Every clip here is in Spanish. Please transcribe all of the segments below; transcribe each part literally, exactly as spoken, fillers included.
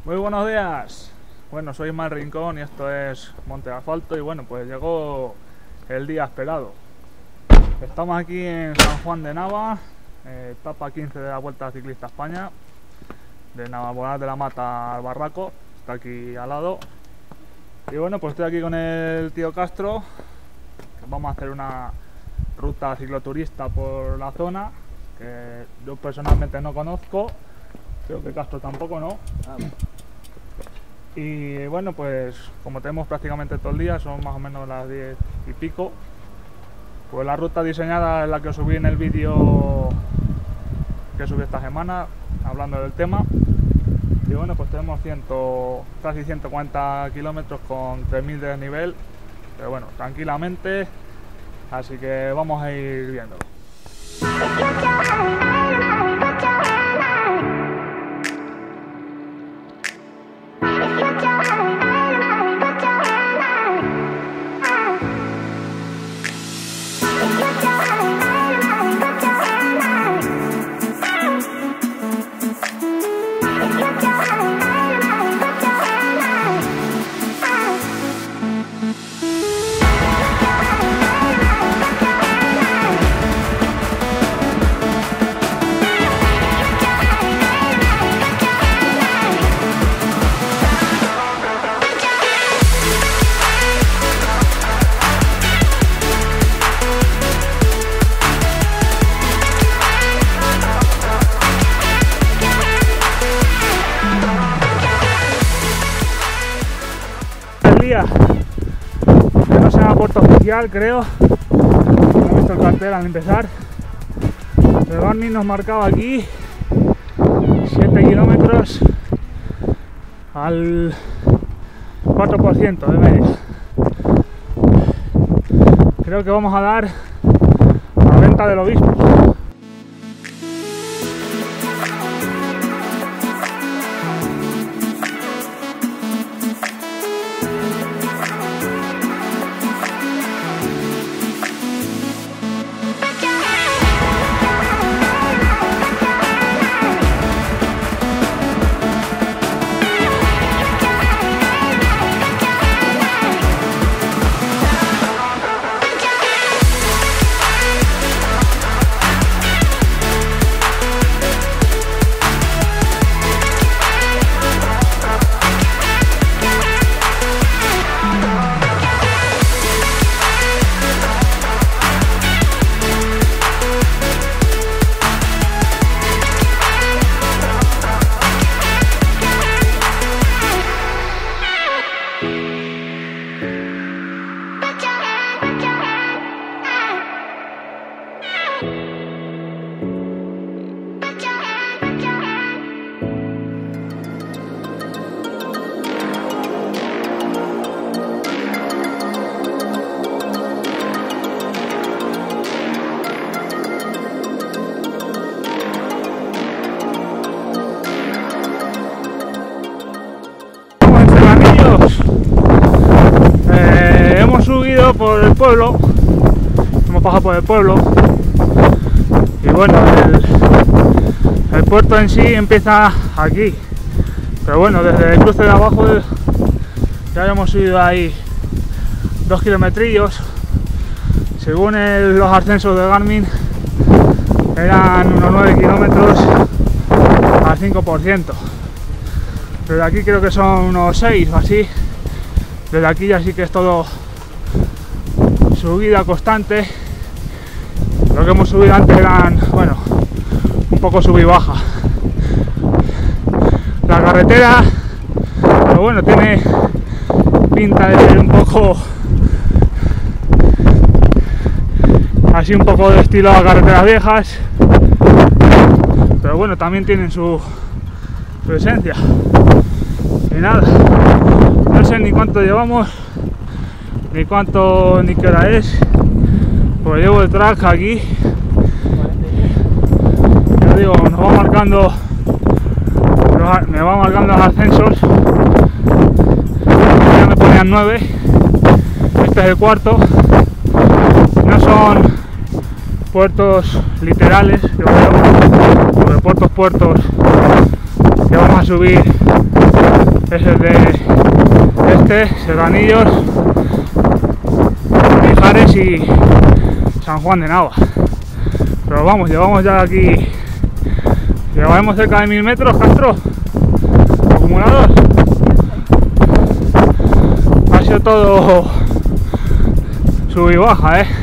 Muy buenos días. Bueno, soy Ismael Rincón y esto es Monte de Asfalto y bueno, pues llegó el día esperado. Estamos aquí en San Juan de Nava, eh, etapa quince de la Vuelta Ciclista España, de Navamoral de la Mata al Barraco, está aquí al lado. Y bueno, pues estoy aquí con el tío Castro, que vamos a hacer una ruta cicloturista por la zona, que yo personalmente no conozco, creo que Castro tampoco, ¿no? Y bueno, pues como tenemos prácticamente todo el día, son más o menos las diez y pico, pues la ruta diseñada es la que os subí en el vídeo que subí esta semana, hablando del tema. Y bueno, pues tenemos cien, casi ciento cuarenta kilómetros con tres mil de desnivel, pero bueno, tranquilamente, así que vamos a ir viéndolo. Que no se llama puerto oficial, creo. No he visto el cartel al empezar. El Garmin nos marcaba aquí siete kilómetros al cuatro por ciento de media. Creo que vamos a dar a Venta del Obispo. Eh, hemos subido por el pueblo, hemos pasado por el pueblo y bueno, el, el puerto en sí empieza aquí, pero bueno, desde el cruce de abajo ya hemos subido ahí dos kilometrillos. Según el, los ascensos de Garmin eran unos nueve kilómetros al cinco por ciento, pero aquí creo que son unos seis o así. Desde aquí ya sí que es todo subida constante. Lo que hemos subido antes eran, bueno, un poco sub y baja. La carretera, pero bueno, tiene pinta de ser un poco así, un poco de estilo a carreteras viejas, pero bueno, también tienen su presencia. Y nada, no sé ni cuánto llevamos, ni cuánto, ni qué hora es, pues llevo el track aquí. Ya digo, nos va marcando, me va marcando los ascensos. Ya me ponían nueve, este es el cuarto. No son puertos literales, yo creo, porque puertos puertos que vamos a subir es el de este, Serranillos, Mijares y San Juan de Nava. Pero vamos, llevamos ya aquí, llevaremos cerca de mil metros, Castro, acumulador. Ha sido todo sub y baja, eh.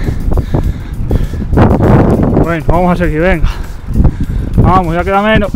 Bueno, vamos a seguir, venga. Vamos, ya queda menos.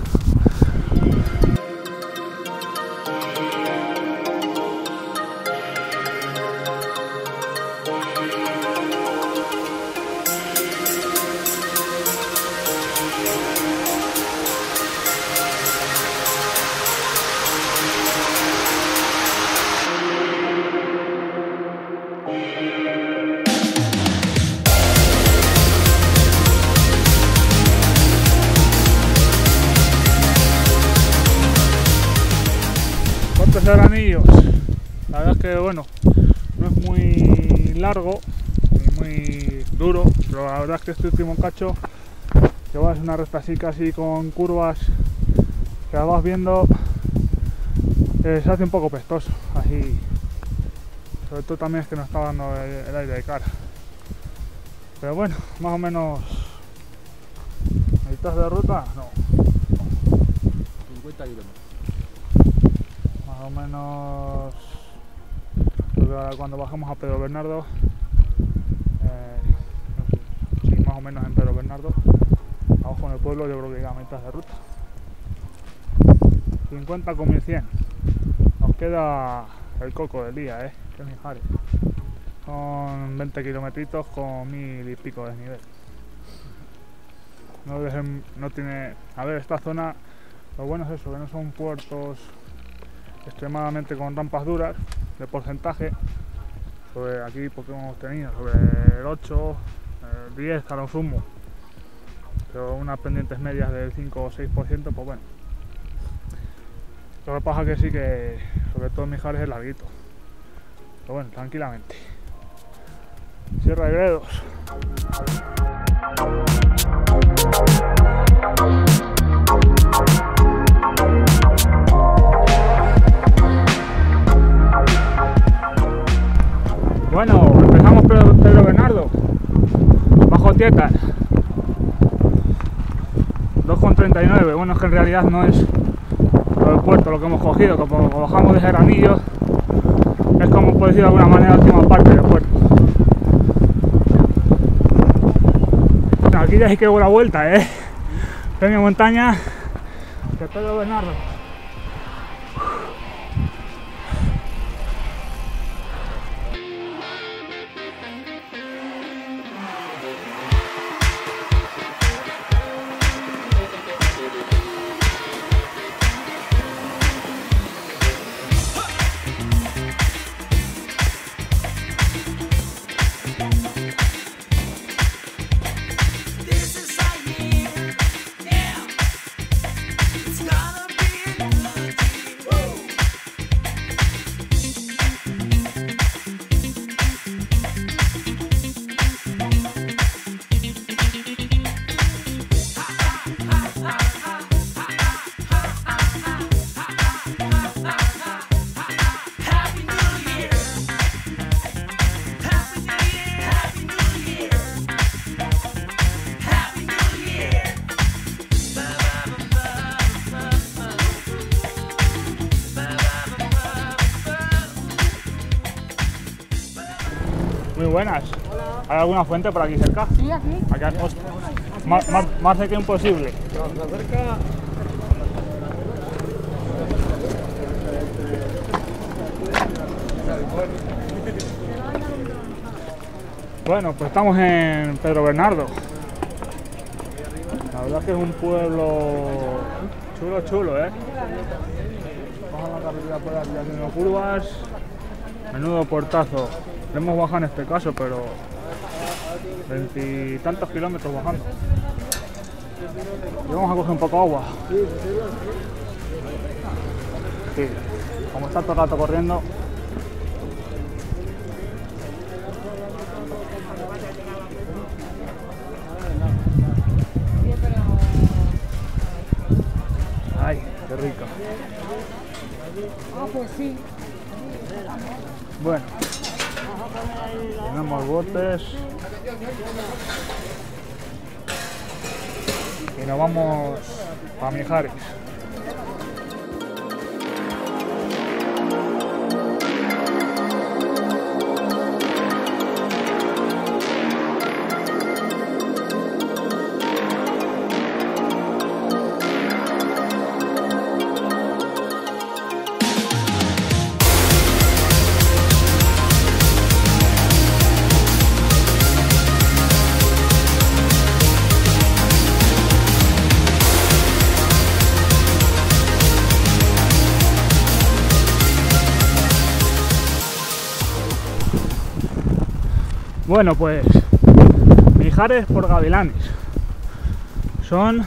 Serranillos, la verdad es que bueno, no es muy largo ni muy duro, pero la verdad es que este último cacho que vas una recta así casi con curvas que las vas viendo, eh, se hace un poco pestoso, así, sobre todo también es que nos está dando el, el aire de cara, pero bueno, más o menos mitad de ruta, no, cincuenta kilómetros. Más o menos, porque ahora cuando bajamos a Pedro Bernardo, eh, no sé, sí, más o menos en Pedro Bernardo, abajo en el pueblo yo creo que llega a mitad de ruta. cincuenta con mil cien. Nos queda el coco del día, eh, que es Mijares. Son veinte kilometritos con mil y pico de nivel. No, dejen, no tiene, a ver, esta zona, lo bueno es eso, que no son puertos extremadamente con rampas duras de porcentaje, sobre aquí porque hemos tenido sobre el ocho, el diez a lo sumo, pero unas pendientes medias del cinco o seis por ciento, pues bueno. Lo que pasa que sí que sobre todo en Mijares es larguito, pero bueno, tranquilamente. Sierra de Gredos. Bueno, empezamos por Pedro Bernardo, bajo Tietas, dos con treinta y nueve. Bueno, es que en realidad no es todo el puerto lo que hemos cogido, como bajamos de Serranillos, es como por decir de alguna manera la última parte del puerto. No, aquí ya sí que hubo la vuelta, eh. Premio montaña de Pedro Bernardo. Muy buenas. Hola. ¿Hay alguna fuente por aquí cerca? Sí, aquí. Aquí, hostia, más, más, más cerca imposible. Más cerca. Bueno, pues estamos en Pedro Bernardo. La verdad es que es un pueblo chulo, chulo, ¿eh? Baja la carretera por aquí haciendo curvas. Menudo portazo. Le hemos bajado en este caso, pero veintitantos kilómetros bajando. Y vamos a coger un poco de agua. Sí, como está todo el rato corriendo. Ay, qué rico. Ah, pues sí. Bueno, tenemos botes y nos vamos a Mijares. Bueno, pues Mijares por Gavilanes son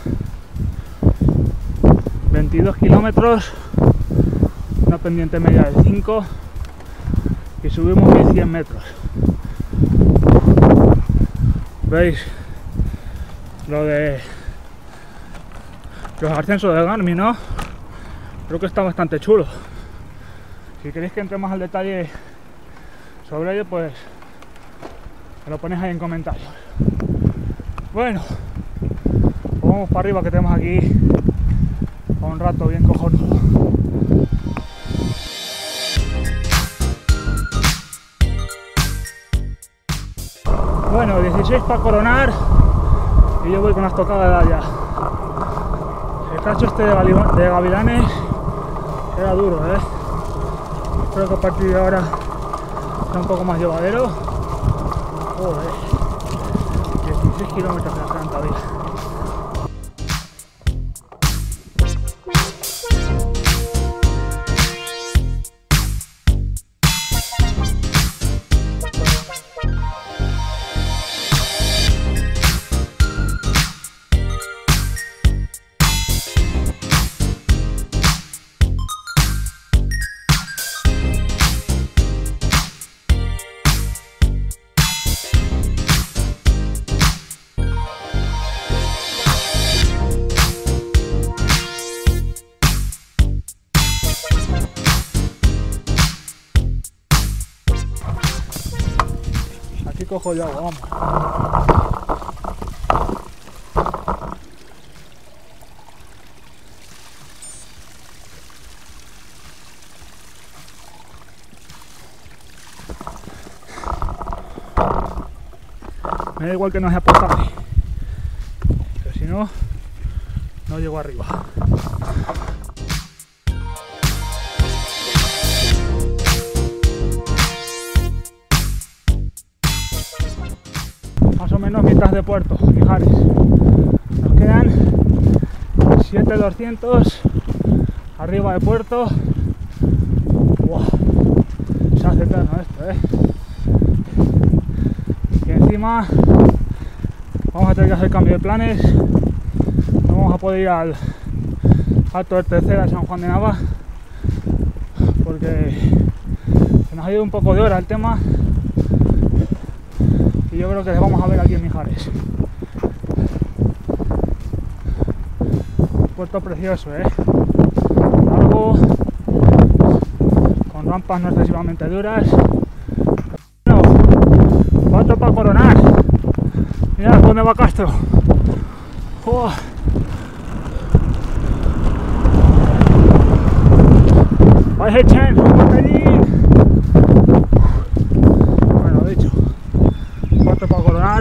veintidós kilómetros, una pendiente media de cinco y subimos mil cien metros. ¿Veis? Lo de los ascensos de Garmin, ¿no? Creo que está bastante chulo. Si queréis que entre más al detalle sobre ello, pues me lo ponéis ahí en comentarios. Bueno, pues vamos para arriba, que tenemos aquí un rato bien cojonudo. Bueno, dieciséis para coronar y yo voy con las tocadas de allá. El cacho este de, de Gavilanes era duro, ¿eh? Espero que a partir de ahora sea un poco más llevadero. Joder, dieciséis kilómetros de la gran todavía. Aquí cojo yo agua, vamos. Me da igual que no sea potable, pero si no, no llego arriba. Más o menos mitad de puerto, Mijares. Nos quedan siete mil doscientos arriba de puerto. Wow, se hace eterno esto, eh. Y encima vamos a tener que hacer cambio de planes. No vamos a poder ir al Alto del Tercera de San Juan de Nava porque se nos ha ido un poco de hora el tema. Y yo creo que les vamos a ver aquí en Mijares. Un puerto precioso, ¿eh? Largo, con rampas no excesivamente duras. Bueno, cuatro para coronar. Mirad dónde va Castro. ¡Oh! ¡Vais a echar un botellín! Bueno, dicho. Cuarto para coronar.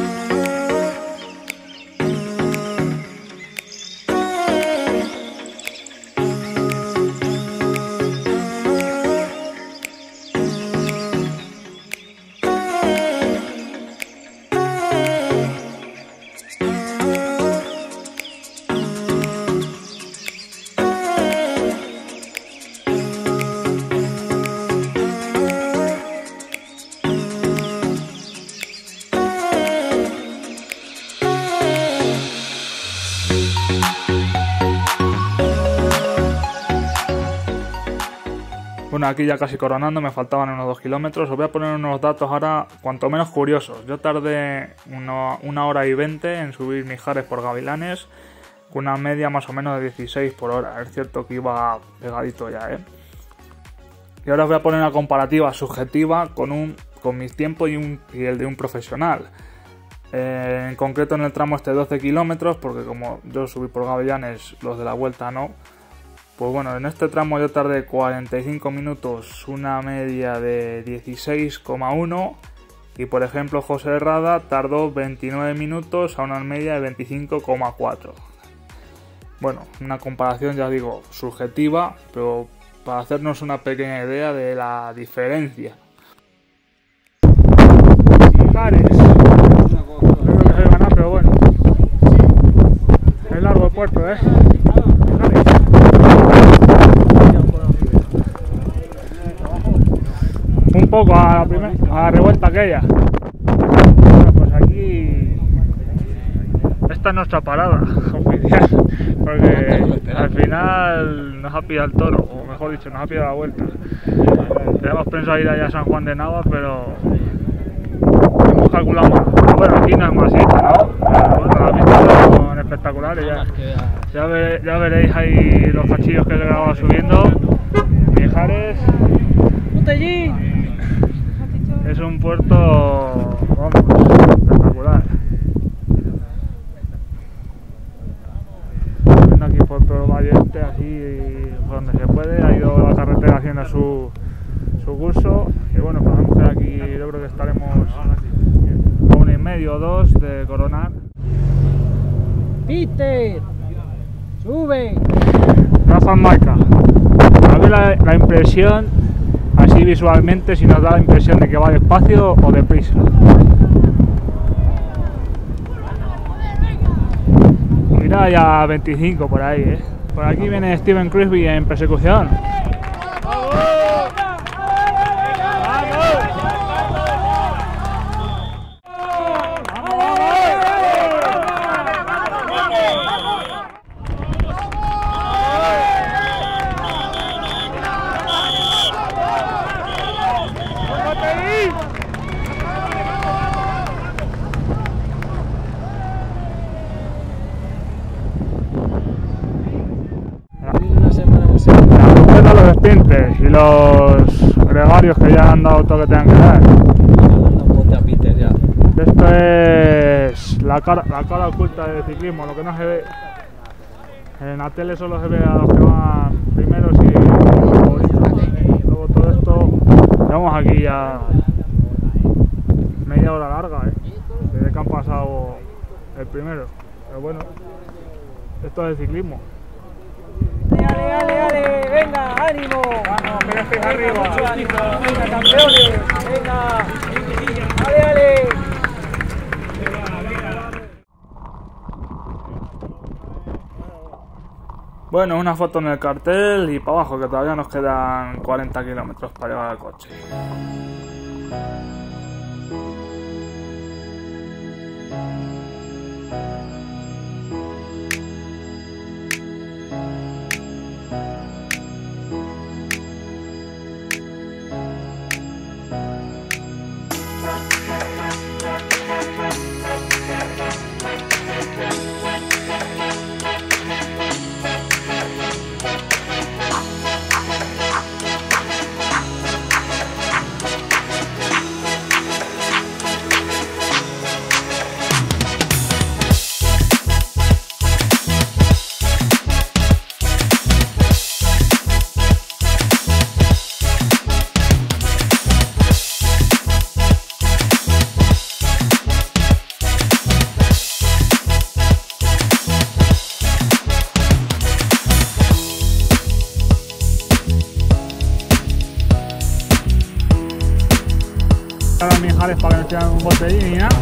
Bueno, aquí ya casi coronando, me faltaban unos dos kilómetros. Os voy a poner unos datos ahora cuanto menos curiosos. Yo tardé una, una hora y veinte en subir Mijares por Gavilanes, con una media más o menos de dieciséis por hora. Es cierto que iba pegadito ya, ¿eh? Y ahora os voy a poner una comparativa subjetiva con, un, con mis tiempos y, un, y el de un profesional. Eh, en concreto en el tramo este de doce kilómetros, porque como yo subí por Gavillanes, los de la vuelta no. Pues bueno, en este tramo yo tardé cuarenta y cinco minutos, una media de dieciséis coma uno. Y por ejemplo José Herrada tardó veintinueve minutos a una media de veinticinco coma cuatro. Bueno, una comparación ya digo subjetiva, pero para hacernos una pequeña idea de la diferencia. Mijares, creo que se gana, pero bueno, es largo el puerto, ¿eh? Mijares. Un poco a la, primer, a la revuelta aquella. Bueno, pues aquí esta es nuestra parada oficial, porque al final nos ha pillado el toro, o mejor dicho, nos ha pillado la vuelta. Tenemos pensado ir allá a San Juan de Navas, pero hemos calculado más. Pero bueno, aquí no es masita, ¿no? Bueno, las vistas son espectaculares. Ya, ya, ver, ya veréis ahí los cachillos que he grabado subiendo. Mijares. Es un puerto, vamos, espectacular. Viendo aquí por todo el valle este, así por donde se puede, ha ido la carretera haciendo su, su curso. Y bueno, podemos que aquí, yo creo que estaremos a una y medio o dos de coronar. Peter, sube. Rafa Marca. A ver la, la impresión, así visualmente, si nos da la impresión de que va despacio o deprisa. Mira ya veinticinco por ahí, ¿eh? Por aquí viene Steven Crisby en persecución. Los sprinters y los gregarios que ya han dado todo lo que tengan que dar. Esto es la cara, la cara oculta del ciclismo, lo que no se ve. En la tele solo se ve a los que van primeros y los favoritos. Luego todo esto, llevamos aquí ya media hora larga, ¿eh? Desde que han pasado el primero. Pero bueno, esto es el ciclismo. Dale, dale, dale, venga, ánimo. Vamos, que ya estáis arriba. Mucho ánimo. Venga, campeones, venga. Dale, dale. Bueno, una foto en el cartel y para abajo, que todavía nos quedan cuarenta kilómetros para llegar al coche. Ahora Mijares para que nos tiran un botellín y nada.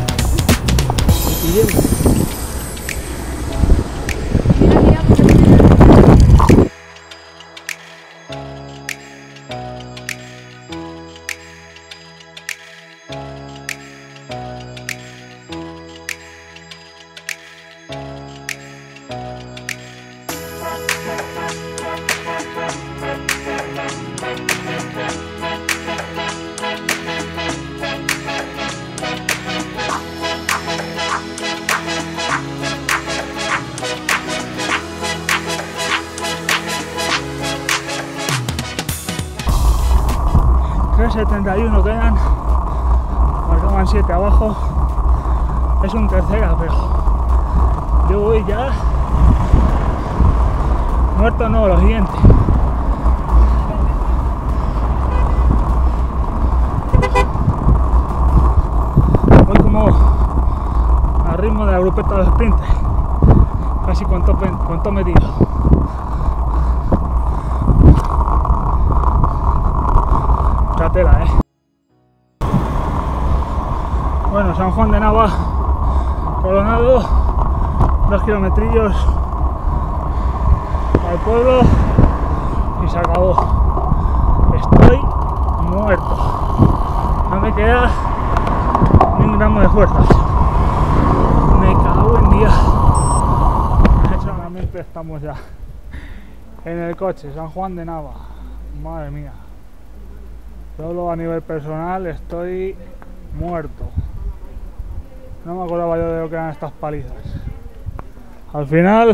treinta y uno quedan, marcaban siete abajo, es un tercera, pero yo voy ya muerto. No, lo siguiente. Voy como al ritmo de la grupeta de sprint, casi con todo, con todo metido. La tela, eh. Bueno, San Juan de Nava, Coronado, dos kilometrillos al pueblo y se acabó. Estoy muerto, no me queda ni un gramo de fuerzas. Me cago en día. Solamente estamos ya en el coche. San Juan de Nava, madre mía. Solo a nivel personal estoy muerto. No me acordaba yo de lo que eran estas palizas. Al final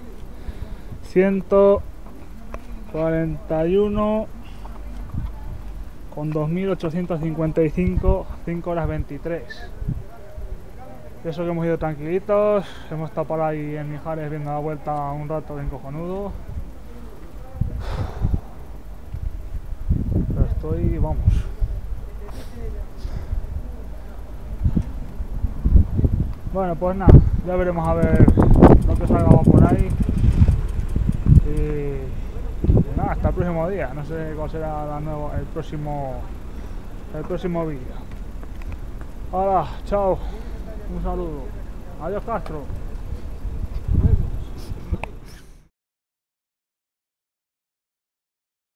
ciento cuarenta y uno con dos mil ochocientos cincuenta y cinco, cinco horas veintitrés. Eso que hemos ido tranquilitos, hemos estado por ahí en Mijares viendo la vuelta un rato bien cojonudo. Pero estoy, vamos. Bueno, pues nada, ya veremos a ver lo que salga por ahí. Y, y nada, hasta el próximo día. No sé cuál será la nuevo, el próximo el próximo vídeo. Hola, chao, un saludo. Adiós, Castro.